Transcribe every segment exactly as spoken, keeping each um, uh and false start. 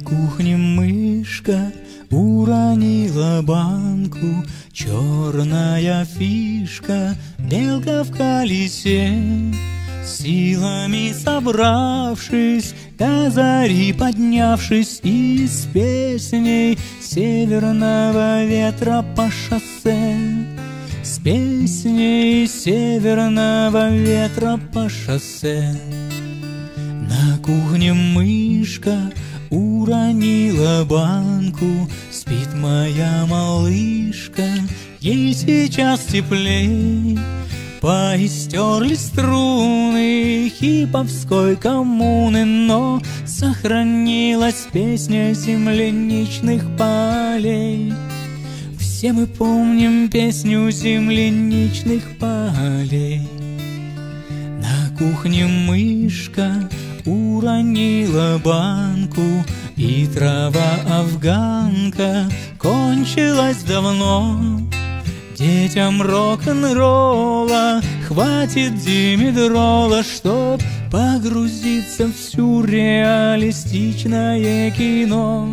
кухне мышка уронила банку, черная фишка, белка в колесе. Силами собравшись, до зари поднявшись, и с песней северного ветра по шоссе, с песней северного ветра по шоссе. На кухне мышка уронила банку, спит моя малышка, ей сейчас теплей. Поистерлись струны хиповской коммуны, но сохранилась песня земляничных полей. Все мы помним песню земляничных полей. На кухне мышка уронила банку, и трава афганка кончилась давно. Детям рок-н-ролла хватит димедрола, чтоб погрузиться в сюрреалистичное кино.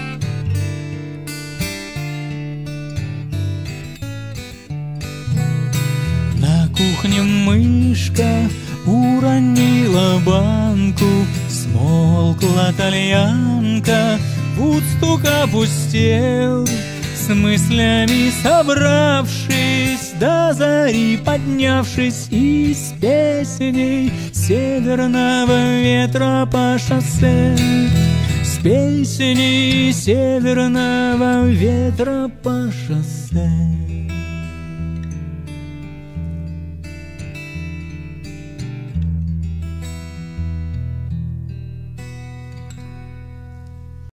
На кухне мышка уронила банку, смолкла тальянка, Вудсток опустел. С мыслями собравшись, до зари поднявшись, и с песней северного ветра по шоссе, с песней северного ветра по шоссе.